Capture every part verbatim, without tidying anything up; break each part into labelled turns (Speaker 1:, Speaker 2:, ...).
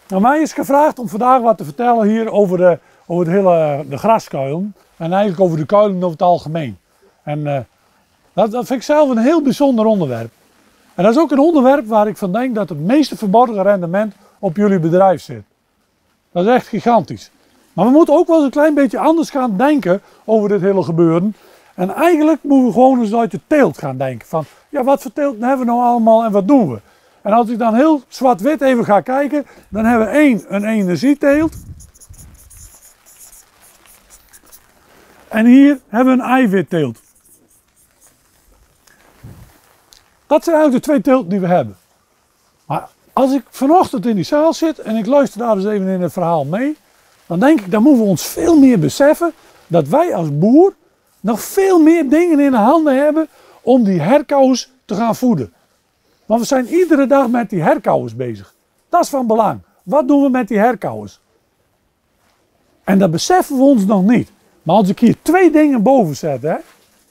Speaker 1: Nou, mij is gevraagd om vandaag wat te vertellen hier over de, over het hele, de graskuilen. En eigenlijk over de kuilen over het algemeen. En uh, dat, dat vind ik zelf een heel bijzonder onderwerp. En dat is ook een onderwerp waar ik van denk dat het meeste verborgen rendement op jullie bedrijf zit. Dat is echt gigantisch. Maar we moeten ook wel eens een klein beetje anders gaan denken over dit hele gebeuren. En eigenlijk moeten we gewoon eens uit de teelt gaan denken. Van, ja, wat voor teelt hebben we nou allemaal en wat doen we? En als ik dan heel zwart-wit even ga kijken, dan hebben we één, een energieteelt. En hier hebben we een eiwitteelt. Dat zijn eigenlijk de twee teelten die we hebben. Maar als ik vanochtend in die zaal zit en ik luister daar eens even in het verhaal mee, dan denk ik, dan moeten we ons veel meer beseffen dat wij als boer nog veel meer dingen in de handen hebben om die herkauwers te gaan voeden. Want we zijn iedere dag met die herkauwers bezig. Dat is van belang. Wat doen we met die herkauwers? En dat beseffen we ons nog niet. Maar als ik hier twee dingen boven zet, hè.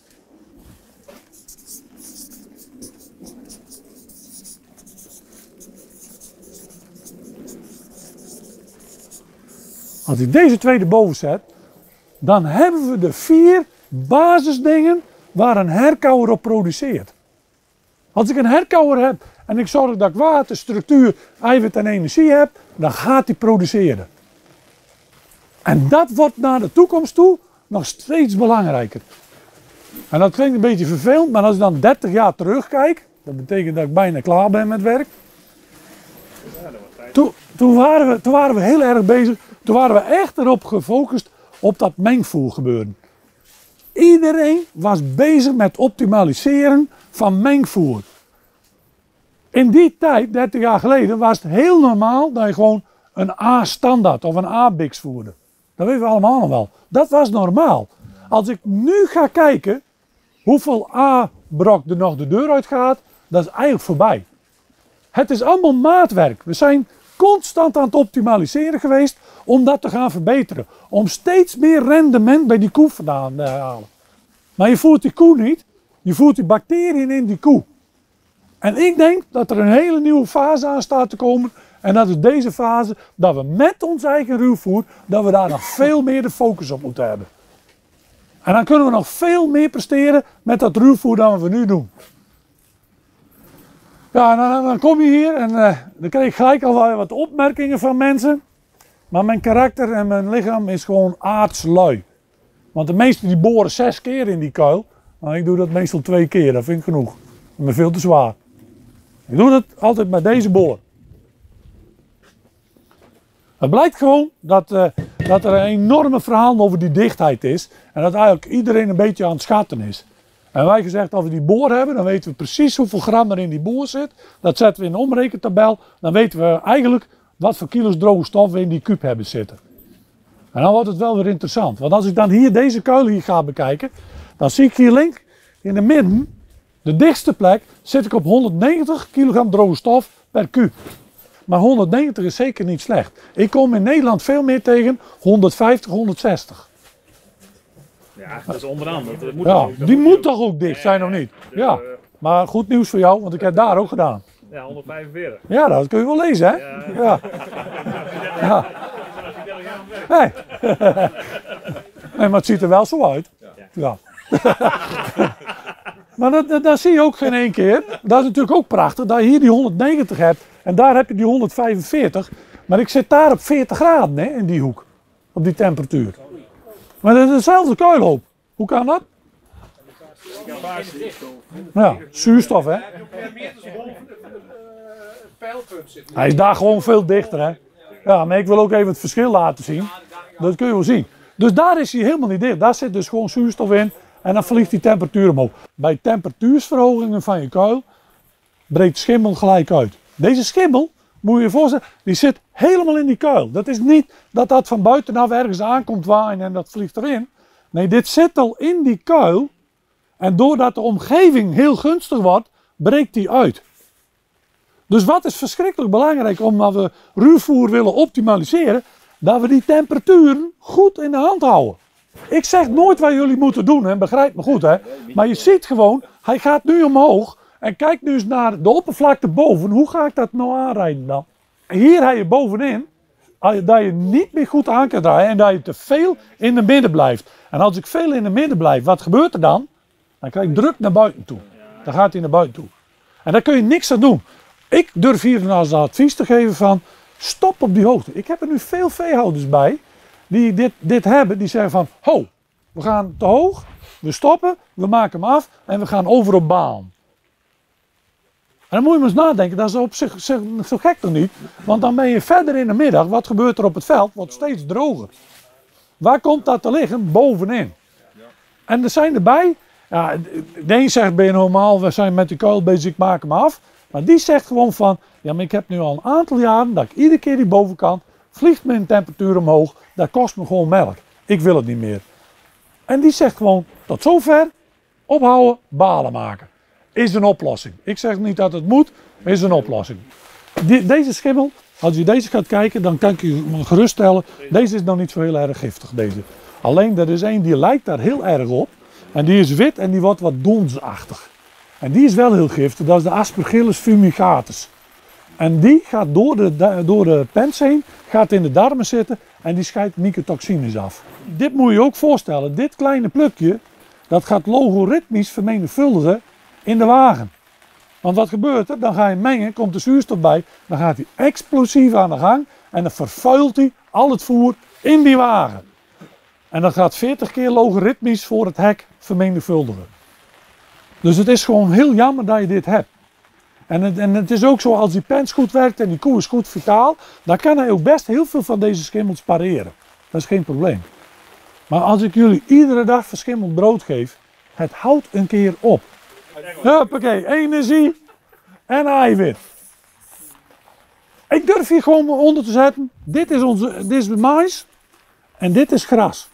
Speaker 1: Als ik deze twee erboven zet, dan hebben we de vier basisdingen waar een herkauwer op produceert. Als ik een herkauwer heb en ik zorg dat ik water, structuur, eiwit en energie heb, dan gaat die produceren. En dat wordt naar de toekomst toe nog steeds belangrijker. En dat klinkt een beetje vervelend, maar als ik dan dertig jaar terugkijk, dat betekent dat ik bijna klaar ben met werk. Toen, toen, waren we, toen waren we heel erg bezig, toen waren we echt erop gefocust op dat mengvoer gebeuren. Iedereen was bezig met optimaliseren van mengvoer. In die tijd, dertig jaar geleden, was het heel normaal dat je gewoon een A-standaard of een A-bix voerde. Dat weten we allemaal nog wel. Dat was normaal. Als ik nu ga kijken hoeveel A-brok er nog de deur uit gaat, dat is eigenlijk voorbij. Het is allemaal maatwerk. We zijn constant aan het optimaliseren geweest om dat te gaan verbeteren. Om steeds meer rendement bij die koe vandaan te halen. Maar je voert die koe niet, je voert die bacteriën in die koe. En ik denk dat er een hele nieuwe fase aan staat te komen. En dat is deze fase, dat we met ons eigen ruwvoer, dat we daar nog veel meer de focus op moeten hebben. En dan kunnen we nog veel meer presteren met dat ruwvoer dan we nu doen. Ja, dan, dan kom je hier en uh, dan krijg ik gelijk al wat opmerkingen van mensen. Maar mijn karakter en mijn lichaam is gewoon aardslui. Want de meesten die boren zes keer in die kuil. Nou, ik doe dat meestal twee keer, dat vind ik genoeg. Dat is veel te zwaar. Ik doe dat altijd met deze boor. Het blijkt gewoon dat, uh, dat er een enorme verhaal over die dichtheid is. En dat eigenlijk iedereen een beetje aan het schatten is. En wij gezegd, als we die boor hebben, dan weten we precies hoeveel gram er in die boor zit. Dat zetten we in een omrekentabel. Dan weten we eigenlijk wat voor kilo's droge stof we in die kuub hebben zitten. En dan wordt het wel weer interessant. Want als ik dan hier deze kuil hier ga bekijken, dan zie ik hier link in de midden, de dichtste plek, zit ik op honderdnegentig kilogram droge stof per kuub. Maar honderdnegentig is zeker niet slecht. Ik kom in Nederland veel meer tegen honderdvijftig, honderdzestig.
Speaker 2: Ja, dat is onderaan. Dat moet
Speaker 1: ja,
Speaker 2: ook, dat
Speaker 1: die
Speaker 2: moet,
Speaker 1: moet toch ook dicht zijn, of niet?
Speaker 2: Dus,
Speaker 1: Ja,
Speaker 2: uh,
Speaker 1: maar goed nieuws voor jou, want ik heb daar ook gedaan.
Speaker 2: ja, honderdvijfenveertig.
Speaker 1: Ja, dat kun je wel lezen, hè?
Speaker 2: Ja.
Speaker 1: Ja. Ja. Nee. Nee, maar het ziet er wel zo uit. Ja. Maar dat, dat, dat zie je ook geen één keer. Dat is natuurlijk ook prachtig, dat je hier die honderdnegentig hebt en daar heb je die honderdvijfenveertig. Maar ik zit daar op veertig graden, hè, in die hoek. Op die temperatuur. Maar dat is dezelfde kuilhoop. Hoe kan dat? Ja, zuurstof, hè? Hij is daar gewoon veel dichter, hè? Ja, maar ik wil ook even het verschil laten zien. Dat kun je wel zien. Dus daar is hij helemaal niet dicht. Daar zit dus gewoon zuurstof in en dan vliegt die temperatuur omhoog. Bij temperatuursverhogingen van je kuil breekt schimmel gelijk uit. Deze schimmel, moet je je voorstellen, die zit helemaal in die kuil. Dat is niet dat dat van buitenaf ergens aankomt waaien en dat vliegt erin. Nee, dit zit al in die kuil. En doordat de omgeving heel gunstig wordt, breekt die uit. Dus wat is verschrikkelijk belangrijk omdat we ruwvoer willen optimaliseren, dat we die temperaturen goed in de hand houden. Ik zeg nooit wat jullie moeten doen, hè, begrijp me goed, hè. Maar je ziet gewoon, hij gaat nu omhoog en kijk nu eens naar de oppervlakte boven. Hoe ga ik dat nou aanrijden dan? hier heb je bovenin dat je niet meer goed aan kan draaien en dat je te veel in de midden blijft. En als ik veel in de midden blijf, wat gebeurt er dan? Dan krijg ik druk naar buiten toe. Dan gaat hij naar buiten toe. En daar kun je niks aan doen. Ik durf hier als advies te geven van stop op die hoogte. Ik heb er nu veel veehouders bij die dit, dit hebben. Die zeggen van ho, we gaan te hoog, we stoppen, we maken hem af en we gaan over op baan. En dan moet je maar eens nadenken, dat is op zich, zich zo gek toch niet? Want dan ben je verder in de middag, wat gebeurt er op het veld? Wordt steeds droger. Waar komt dat te liggen? Bovenin. En er zijn erbij, ja, de een zegt ben je normaal, we zijn met die kuil bezig, ik maak hem af. Maar die zegt gewoon van, ja maar ik heb nu al een aantal jaren dat ik iedere keer die bovenkant, vliegt mijn temperatuur omhoog, dat kost me gewoon melk. Ik wil het niet meer. En die zegt gewoon, tot zover, ophouden, balen maken. Is een oplossing. Ik zeg niet dat het moet, maar is een oplossing. Die, deze schimmel, als je deze gaat kijken, dan kan ik je geruststellen, deze is nog niet zo heel erg giftig, deze. Alleen er is één die lijkt daar heel erg op. En die is wit en die wordt wat donsachtig. En die is wel heel giftig, dat is de Aspergillus fumigatus. En die gaat door de, door de pens heen, gaat in de darmen zitten en die scheidt mycotoxines af. Dit moet je ook voorstellen, dit kleine plukje, dat gaat logaritmisch vermenigvuldigen in de wagen. Want wat gebeurt er? Dan ga je mengen, komt de zuurstof bij, dan gaat hij explosief aan de gang en dan vervuilt hij al het voer in die wagen. En dat gaat veertig keer logaritmisch voor het hek vermenigvuldigen. Dus het is gewoon heel jammer dat je dit hebt. En het, en het is ook zo, als die pens goed werkt en die koe is goed vitaal, dan kan hij ook best heel veel van deze schimmels pareren. Dat is geen probleem. Maar als ik jullie iedere dag verschimmeld brood geef, het houdt een keer op. Huppakee, energie en eiwit. Ik durf hier gewoon onder te zetten, dit is, onze, dit is de mais en dit is gras.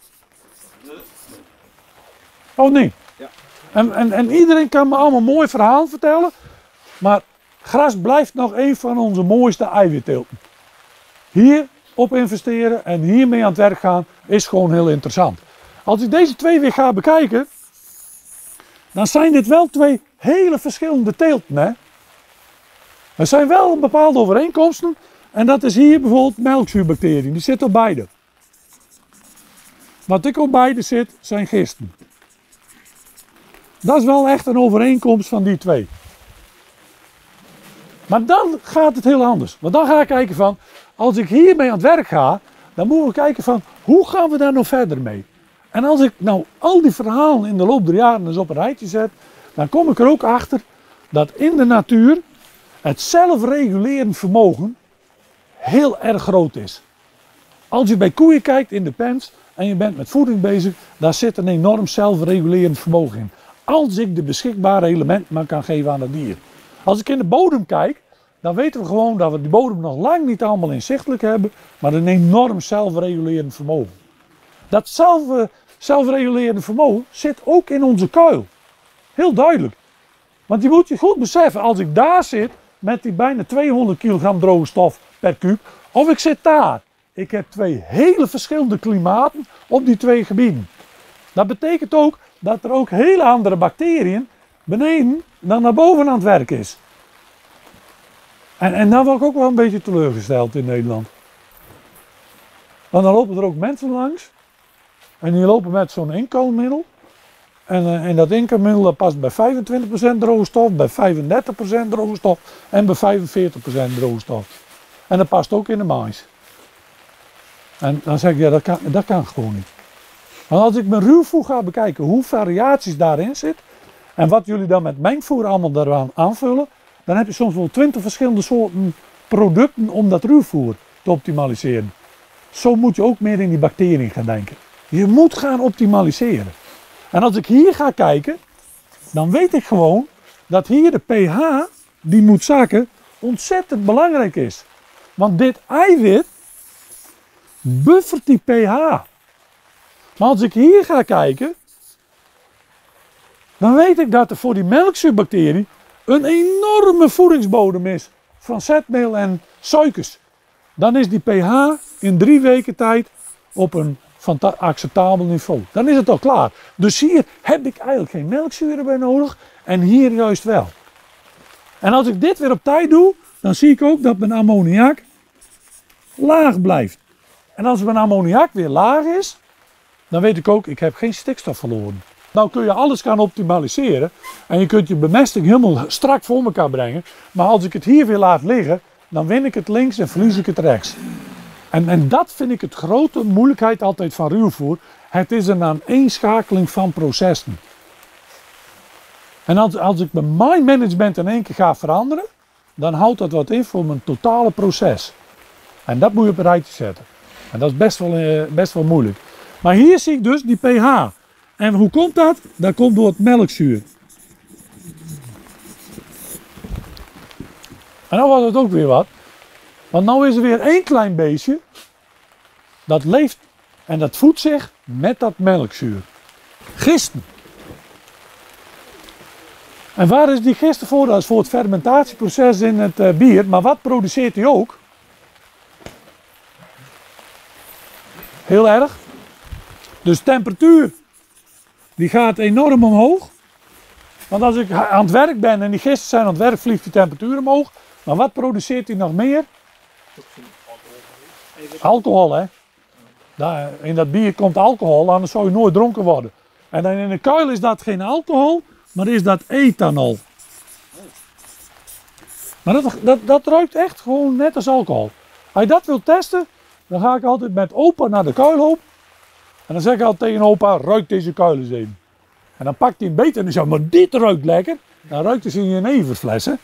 Speaker 1: Oh nee.
Speaker 3: Ja.
Speaker 1: En, en, en iedereen kan me allemaal mooi verhaal vertellen, maar gras blijft nog een van onze mooiste eiwitteelten. Hier op investeren en hiermee aan het werk gaan is gewoon heel interessant. Als ik deze twee weer ga bekijken, dan zijn dit wel twee hele verschillende teelten. Hè? Er zijn wel bepaalde overeenkomsten en dat is hier bijvoorbeeld melkzuurbacteriën, die zitten op beide. Wat ik op beide zit, zijn gisten. Dat is wel echt een overeenkomst van die twee. Maar dan gaat het heel anders. Want dan ga ik kijken van, als ik hiermee aan het werk ga, dan moeten we kijken van, hoe gaan we daar nog verder mee? En als ik nou al die verhalen in de loop der jaren eens op een rijtje zet, dan kom ik er ook achter dat in de natuur het zelfregulerend vermogen heel erg groot is. Als je bij koeien kijkt in de pens en je bent met voeding bezig, daar zit een enorm zelfregulerend vermogen in. Als ik de beschikbare elementen maar kan geven aan het dier. Als ik in de bodem kijk, dan weten we gewoon dat we die bodem nog lang niet allemaal inzichtelijk hebben, maar een enorm zelfregulerend vermogen. Dat zelf, zelfregulerende vermogen zit ook in onze kuil. Heel duidelijk. Want je moet je goed beseffen, als ik daar zit met die bijna tweehonderd kilogram droge stof per kuub, of ik zit daar. Ik heb twee hele verschillende klimaten op die twee gebieden. Dat betekent ook dat er ook hele andere bacteriën beneden dan naar boven aan het werk is. En, en dan word ik ook wel een beetje teleurgesteld in Nederland. Want dan lopen er ook mensen langs en die lopen met zo'n inkoolmiddel. En, uh, en dat inkoolmiddel past bij vijfentwintig procent droge stof, bij vijfendertig procent droge stof en bij vijfenveertig procent droge stof. En dat past ook in de mais. En dan zeg ik, ja, dat kan, dat kan gewoon niet. Want als ik mijn ruwvoer ga bekijken, hoe variaties daarin zit en wat jullie dan met mengvoer allemaal daaraan aanvullen, dan heb je soms wel twintig verschillende soorten producten om dat ruwvoer te optimaliseren. Zo moet je ook meer in die bacteriën gaan denken. Je moet gaan optimaliseren. En als ik hier ga kijken, dan weet ik gewoon dat hier de pH, die moet zakken, ontzettend belangrijk is. Want dit eiwit buffert die pH. Maar als ik hier ga kijken, dan weet ik dat er voor die melkzuurbacterie een enorme voedingsbodem is van zetmeel en suikers. Dan is die pH in drie weken tijd op een acceptabel niveau. Dan is het al klaar. Dus hier heb ik eigenlijk geen melkzuren bij nodig en hier juist wel. En als ik dit weer op tijd doe, dan zie ik ook dat mijn ammoniak laag blijft. En als mijn ammoniak weer laag is, dan weet ik ook, ik heb geen stikstof verloren. Nou kun je alles gaan optimaliseren en je kunt je bemesting helemaal strak voor elkaar brengen. Maar als ik het hier weer laat liggen, dan win ik het links en verlies ik het rechts. En, en dat vind ik het grote moeilijkheid altijd van ruwvoer. Het is een aaneenschakeling van processen. En als, als ik mijn mind management in één keer ga veranderen, dan houdt dat wat in voor mijn totale proces. En dat moet je op een rijtje zetten. En dat is best wel, eh, best wel moeilijk. Maar hier zie ik dus die pH. En hoe komt dat? Dat komt door het melkzuur. En dan was het ook weer wat. Want nu is er weer één klein beestje. Dat leeft en dat voedt zich met dat melkzuur. Gisten. En waar is die gisten voor? Dat is voor het fermentatieproces in het uh, bier. Maar wat produceert hij ook? Heel erg. Dus temperatuur, die gaat enorm omhoog. Want als ik aan het werk ben en die gisten zijn aan het werk, vliegt die temperatuur omhoog. Maar wat produceert hij nog meer? Alcohol, hè. Daar, in dat bier komt alcohol, anders zou je nooit dronken worden. En dan in een kuil is dat geen alcohol, maar is dat ethanol. Maar dat, dat, dat ruikt echt gewoon net als alcohol. Als je dat wilt testen, dan ga ik altijd met opa naar de kuilhoop. En dan zeg ik altijd tegen opa, ruik deze kuil eens even. En dan pakt hij een beet en dan zegt, maar dit ruikt lekker. Dan ruikt hij in je jeneverflessen.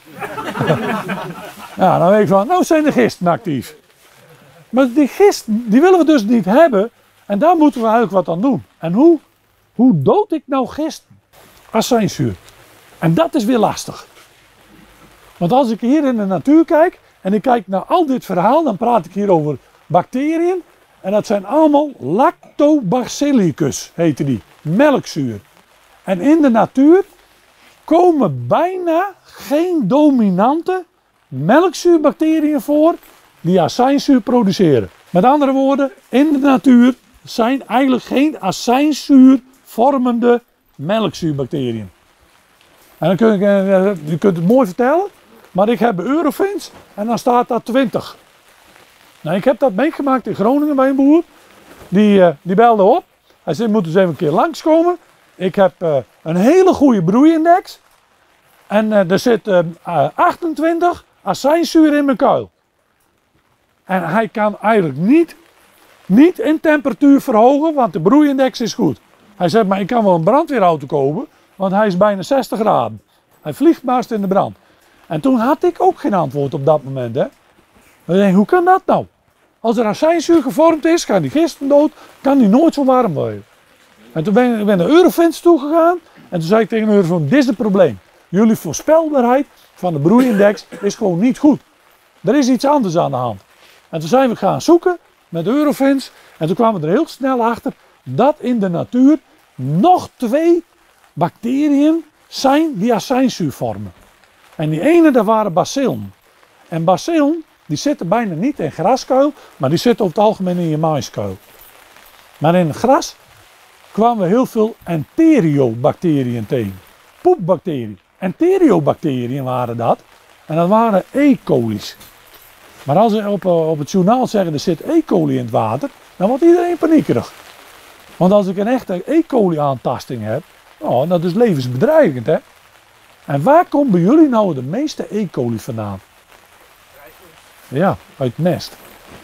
Speaker 1: Ja, dan weet ik van, nou zijn de gisten actief. Maar die gisten, die willen we dus niet hebben. En daar moeten we eigenlijk wat aan doen. En hoe, hoe dood ik nou gisten? Azijnzuur. En dat is weer lastig. Want als ik hier in de natuur kijk en ik kijk naar al dit verhaal, dan praat ik hier over bacteriën. En dat zijn allemaal lactobacillicus, heten die. Melkzuur. En in de natuur komen bijna geen dominante melkzuurbacteriën voor die azijnzuur produceren. Met andere woorden, in de natuur zijn eigenlijk geen azijnzuurvormende melkzuurbacteriën. En dan kun je, je kunt het mooi vertellen, maar ik heb Eurofins en dan staat daar twintig. Nou, ik heb dat meegemaakt in Groningen bij een boer. Die, uh, die belde op. Hij zei, moet eens even een keer langskomen. Ik heb uh, een hele goede broeindex. En uh, er zit uh, uh, achtentwintig azijnzuur in mijn kuil. En hij kan eigenlijk niet, niet in temperatuur verhogen, want de broeindex is goed. Hij zegt, maar ik kan wel een brandweerauto kopen, want hij is bijna zestig graden. Hij vliegt maar in de brand. En toen had ik ook geen antwoord op dat moment. Hè. Ik denk, hoe kan dat nou? Als er azijnzuur gevormd is, gaan die gisten dood, kan die nooit zo warm worden. En toen ben ik ben naar Eurofins toegegaan en toen zei ik tegen Eurofins, dit is het probleem. Jullie voorspelbaarheid van de broeindex is gewoon niet goed. Er is iets anders aan de hand. En toen zijn we gaan zoeken met Eurofins en toen kwamen we er heel snel achter dat in de natuur nog twee bacteriën zijn die azijnzuur vormen. En die ene, dat waren bacillen. En bacillen, die zitten bijna niet in graskuil, maar die zitten over het algemeen in je maïskuil. Maar in het gras kwamen we heel veel enteriobacteriën tegen. Poepbacteriën. Enteriobacteriën waren dat. En dat waren E. coli's. Maar als ze op, op het journaal zeggen er zit E. coli in het water, dan wordt iedereen paniekerig. Want als ik een echte E. coli aantasting heb, oh, dat is levensbedreigend, hè. En waar komt bij jullie nou de meeste E. coli vandaan? Ja, uit mest.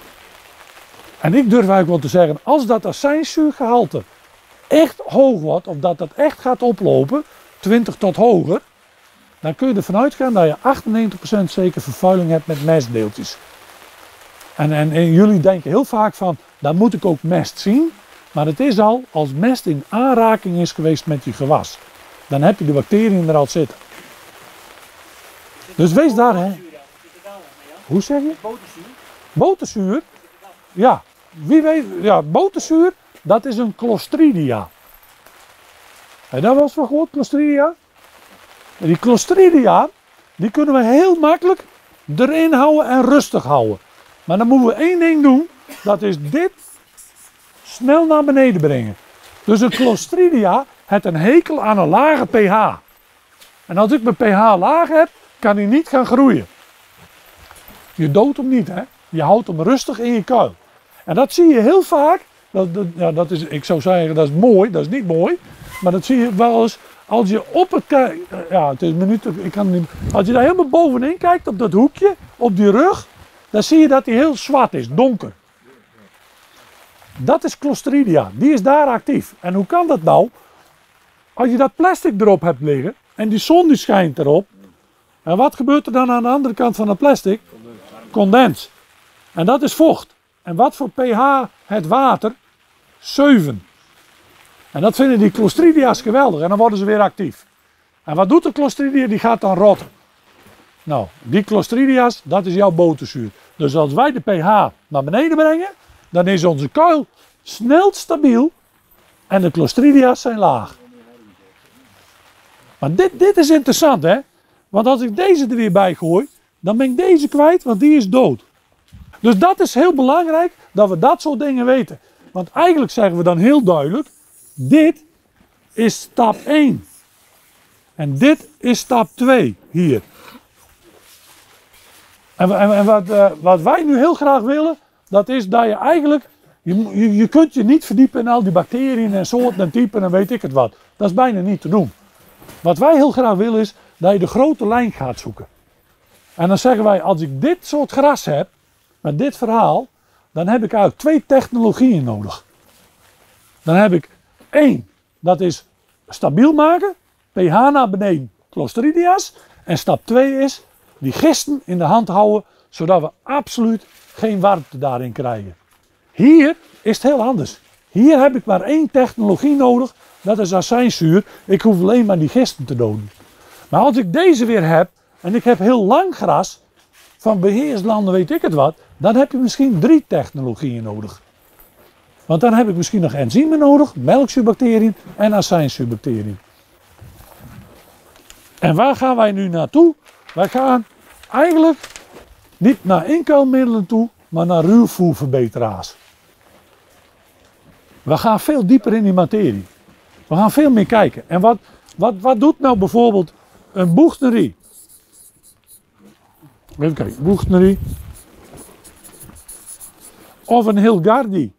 Speaker 1: En ik durf eigenlijk wel te zeggen, als dat azijnzuurgehalte echt hoog wordt, of dat dat echt gaat oplopen, twintig tot hoger, dan kun je ervan uitgaan dat je achtennegentig procent zeker vervuiling hebt met mestdeeltjes. En, en, en jullie denken heel vaak van, dan moet ik ook mest zien. Maar het is al, als mest in aanraking is geweest met je gewas, dan heb je de bacteriën er al zitten. Dus wees daar, hè. Hoe zeg je?
Speaker 3: Boterzuur.
Speaker 1: Boterzuur? Ja, wie weet, ja, boterzuur, dat is een Clostridia. Heb je daar wel eens van gehoord, Clostridia? Die Clostridia, die kunnen we heel makkelijk erin houden en rustig houden. Maar dan moeten we één ding doen, dat is dit snel naar beneden brengen. Dus een Clostridia heeft een hekel aan een lage pH. En als ik mijn pH laag heb, kan hij niet gaan groeien. Je doodt hem niet, hè. Je houdt hem rustig in je kuil. En dat zie je heel vaak. Dat, dat, ja, dat is, ik zou zeggen, dat is mooi, dat is niet mooi. Maar dat zie je wel eens als je op het kijkt. Ja, het is een minuut, ik kan niet. Als je daar helemaal bovenin kijkt, op dat hoekje, op die rug, dan zie je dat hij heel zwart is, donker. Dat is Clostridia, die is daar actief. En hoe kan dat nou? Als je dat plastic erop hebt liggen en die zon die schijnt erop. En wat gebeurt er dan aan de andere kant van het plastic? Condens. En dat is vocht. En wat voor pH het water? zeven. En dat vinden die Clostridia's geweldig en dan worden ze weer actief. En wat doet de Clostridia? Die gaat dan rotten. Nou, die Clostridia's, dat is jouw boterzuur. Dus als wij de pH naar beneden brengen, dan is onze kuil snel stabiel en de Clostridia's zijn laag. Maar dit, dit is interessant, hè? Want als ik deze er weer bij gooi, dan ben ik deze kwijt, want die is dood. Dus dat is heel belangrijk, dat we dat soort dingen weten. Want eigenlijk zeggen we dan heel duidelijk, dit is stap één. En dit is stap twee, hier. En, en, en wat, uh, wat wij nu heel graag willen, dat is dat je eigenlijk, je, je, je kunt je niet verdiepen in al die bacteriën en soorten en typen en weet ik het wat. Dat is bijna niet te doen. Wat wij heel graag willen is, dat je de grote lijn gaat zoeken. En dan zeggen wij, als ik dit soort gras heb, met dit verhaal, dan heb ik eigenlijk twee technologieën nodig. Dan heb ik één, dat is stabiel maken, pH naar beneden, Clostridia's. En stap twee is, die gisten in de hand houden, zodat we absoluut geen warmte daarin krijgen. Hier is het heel anders. Hier heb ik maar één technologie nodig, dat is azijnzuur. Ik hoef alleen maar die gisten te doden. Maar als ik deze weer heb, en ik heb heel lang gras, van beheerslanden weet ik het wat, dan heb je misschien drie technologieën nodig. Want dan heb ik misschien nog enzymen nodig, melkzuurbacteriën en azijnzuurbacteriën. En waar gaan wij nu naartoe? Wij gaan eigenlijk niet naar inkuilmiddelen toe, maar naar ruwvoerverbeteraars. We gaan veel dieper in die materie. We gaan veel meer kijken. En wat, wat, wat doet nou bijvoorbeeld een boegnerie? Even kijken, boegnerie. Of een Hilgardi.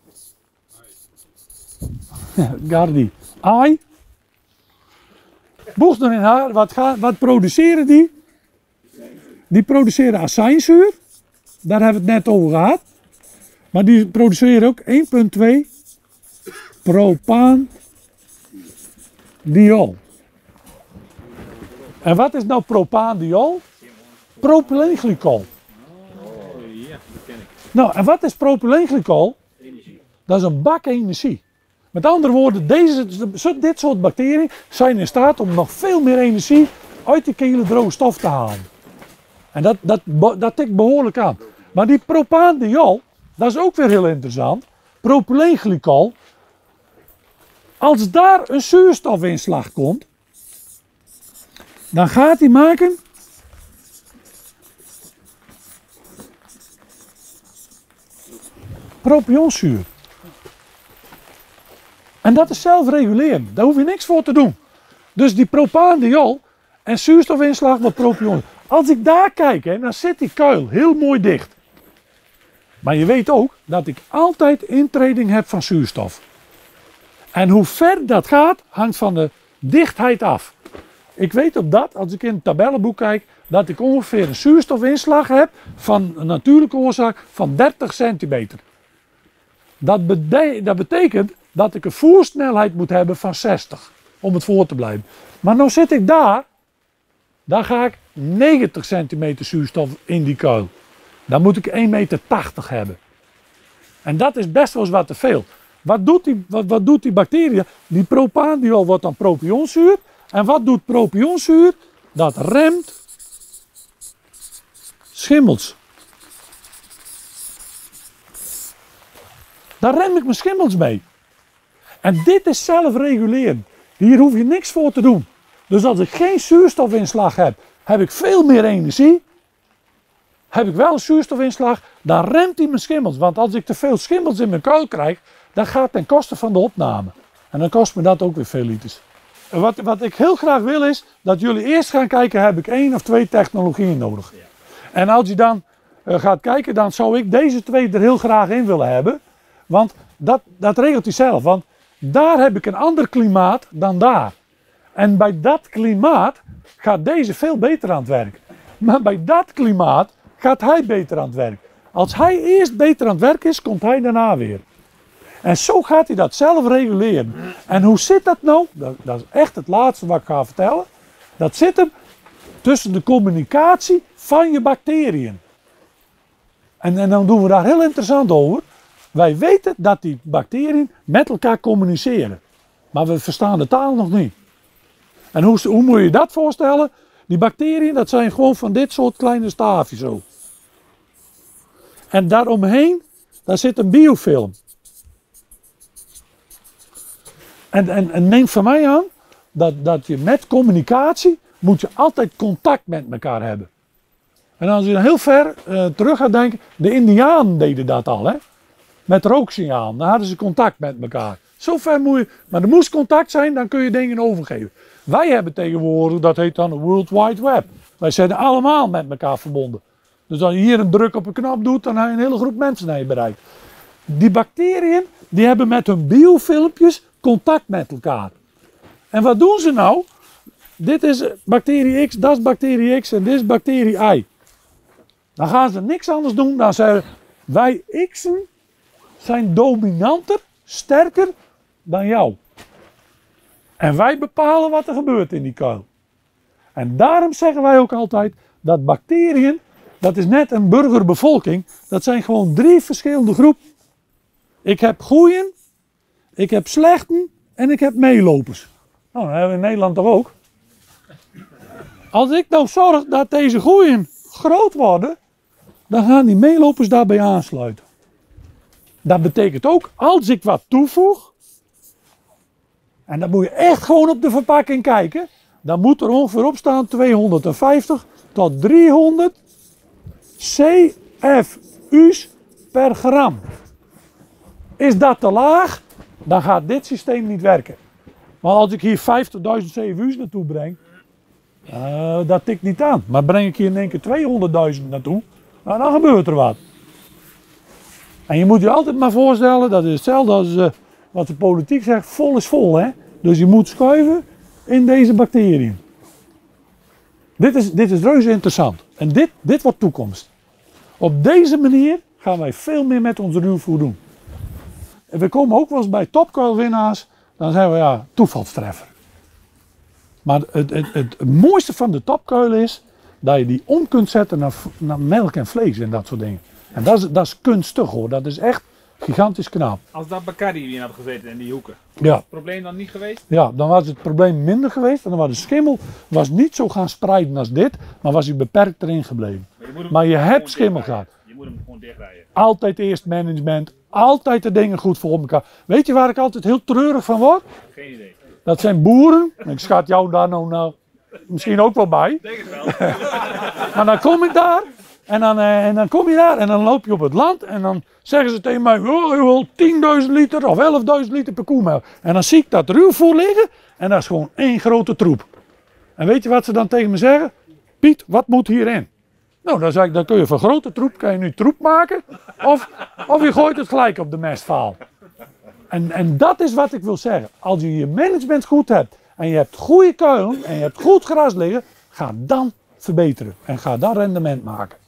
Speaker 1: Gardi. Ai. Boegner in haar, wat, gaan, wat produceren die? Die produceren azijnzuur. Daar hebben we het net over gehad. Maar die produceren ook één komma twee propaandiol. En wat is nou propaandiol? Propyleenglycol. Nou, en wat is propyleenglycol? Dat is een bak energie. Met andere woorden, deze, dit soort bacteriën zijn in staat om nog veel meer energie uit die kele droge stof te halen. En dat, dat, dat tikt behoorlijk aan. Maar die propaandiol, dat is ook weer heel interessant. Propyleenglycol. Als daar een zuurstofinslag komt, dan gaat hij maken propionzuur. En dat is zelfregulerend. Daar hoef je niks voor te doen. Dus die propaandiol en zuurstofinslag met propion. Als ik daar kijk, hè, dan zit die kuil heel mooi dicht. Maar je weet ook dat ik altijd intreding heb van zuurstof. En hoe ver dat gaat, hangt van de dichtheid af. Ik weet op dat, als ik in het tabellenboek kijk, dat ik ongeveer een zuurstofinslag heb van een natuurlijke oorzaak van dertig centimeter. Dat, bete dat betekent dat ik een voersnelheid moet hebben van zestig, om het voor te blijven. Maar nu zit ik daar, daar ga ik negentig centimeter zuurstof in die kuil. Dan moet ik één komma tachtig meter hebben. En dat is best wel eens wat te veel. Wat doet die, wat, wat doet die bacterie? Die propaandiol wordt dan propionzuur. En wat doet propionzuur? Dat remt schimmels. Daar rem ik mijn schimmels mee. En dit is zelfregulerend. Hier hoef je niks voor te doen. Dus als ik geen zuurstofinslag heb, heb ik veel meer energie. Heb ik wel een zuurstofinslag, dan remt hij mijn schimmels. Want als ik te veel schimmels in mijn kuil krijg, dan gaat het ten koste van de opname. En dan kost me dat ook weer veel liters. En wat, wat ik heel graag wil is, dat jullie eerst gaan kijken, heb ik één of twee technologieën nodig. En als je dan uh, gaat kijken, dan zou ik deze twee er heel graag in willen hebben. Want dat, dat regelt hij zelf. Want daar heb ik een ander klimaat dan daar. En bij dat klimaat gaat deze veel beter aan het werk. Maar bij dat klimaat gaat hij beter aan het werk. Als hij eerst beter aan het werk is, komt hij daarna weer. En zo gaat hij dat zelf reguleren. En hoe zit dat nou? Dat, dat is echt het laatste wat ik ga vertellen. Dat zit hem tussen de communicatie van je bacteriën. En, en dan doen we daar heel interessant over. Wij weten dat die bacteriën met elkaar communiceren. Maar we verstaan de taal nog niet. En hoe, hoe moet je dat voorstellen? Die bacteriën, dat zijn gewoon van dit soort kleine staafjes zo. En daaromheen, daar zit een biofilm. En, en, en neem van mij aan, dat, dat je met communicatie, moet je altijd contact met elkaar hebben. En als je dan heel ver uh, terug gaat denken, de Indianen deden dat al, hè? Met rooksignaal, dan hadden ze contact met elkaar. Zo ver moet je, maar er moest contact zijn, dan kun je dingen overgeven. Wij hebben tegenwoordig, dat heet dan de World Wide Web. Wij zijn allemaal met elkaar verbonden. Dus als je hier een druk op een knop doet, dan heb je een hele groep mensen naar je bereikt. Die bacteriën, die hebben met hun biofilmpjes contact met elkaar. En wat doen ze nou? Dit is bacterie X, dat is bacterie X en dit is bacterie Y. Dan gaan ze niks anders doen dan zeggen, wij X'en zijn dominanter, sterker dan jou. En wij bepalen wat er gebeurt in die kuil. En daarom zeggen wij ook altijd dat bacteriën, dat is net een burgerbevolking, dat zijn gewoon drie verschillende groepen. Ik heb goeien, ik heb slechten en ik heb meelopers. Nou, dat hebben we in Nederland toch ook. Als ik nou zorg dat deze goeien groot worden, dan gaan die meelopers daarbij aansluiten. Dat betekent ook, als ik wat toevoeg, en dan moet je echt gewoon op de verpakking kijken, dan moet er ongeveer op staan tweehonderdvijftig tot driehonderd C F U's per gram. Is dat te laag, dan gaat dit systeem niet werken. Maar als ik hier vijftigduizend C F U's naartoe breng, uh, dat tikt niet aan. Maar breng ik hier in één keer tweehonderdduizend naartoe, nou, dan gebeurt er wat. En je moet je altijd maar voorstellen, dat is hetzelfde als uh, wat de politiek zegt, vol is vol, hè. Dus je moet schuiven in deze bacteriën. Dit is, dit is reuze interessant. En dit, dit wordt toekomst. Op deze manier gaan wij veel meer met onze ruwvoer doen. En we komen ook wel eens bij topkuilwinnaars, dan zeggen we ja, toevalstreffer. Maar het, het, het, het mooiste van de topkuilen is dat je die om kunt zetten naar, naar melk en vlees en dat soort dingen. En dat is, dat is kunstig hoor, dat is echt gigantisch knap.
Speaker 2: Als dat Bacardi hier had gezeten in die hoeken,
Speaker 1: ja.
Speaker 2: was het probleem dan niet geweest?
Speaker 1: Ja, dan was het probleem minder geweest. En dan was de schimmel was niet zo gaan spreiden als dit, maar was hij beperkt erin gebleven. Maar je, maar je hebt schimmel gehad.
Speaker 2: Je moet hem gewoon dichtrijden.
Speaker 1: Altijd eerst management, altijd de dingen goed voor elkaar. Weet je waar ik altijd heel treurig van word?
Speaker 2: Geen idee.
Speaker 1: Dat zijn boeren. Ik schat jou daar nou, nou misschien ook wel bij.
Speaker 2: Denk het wel.
Speaker 1: Maar dan kom ik daar. En dan, uh, en dan kom je daar en dan loop je op het land en dan zeggen ze tegen mij, oh, je wil tienduizend liter of elfduizend liter per koemelk. En dan zie ik dat ruwvoer liggen en dat is gewoon één grote troep. En weet je wat ze dan tegen me zeggen? Piet, wat moet hierin? Nou, dan zeg ik, dan kun je van grote troep, kan je nu troep maken of, of je gooit het gelijk op de mestvaal. En, en dat is wat ik wil zeggen. Als je je management goed hebt en je hebt goede kuilen en je hebt goed gras liggen, ga dan verbeteren en ga dan rendement maken.